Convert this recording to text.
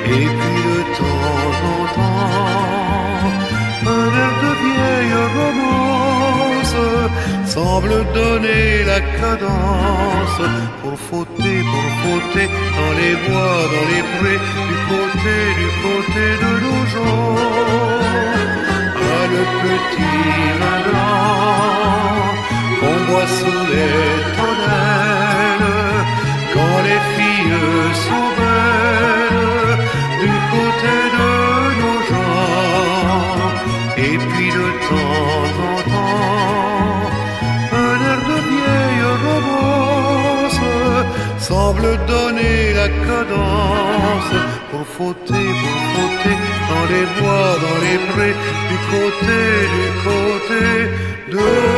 Et puis de temps en temps, un air de vieille romance semble donner la cadence pour fauter dans les bois, dans les prés, du côté de nos gens. Ah, le petit vin blanc qu'on boit sous les tonnelles quand les filles sont belles du côté de nos gens. Et puis de temps en temps, un air de vieille romance semble donner la cadence pour fauter dans les bois, dans les prés, du côté de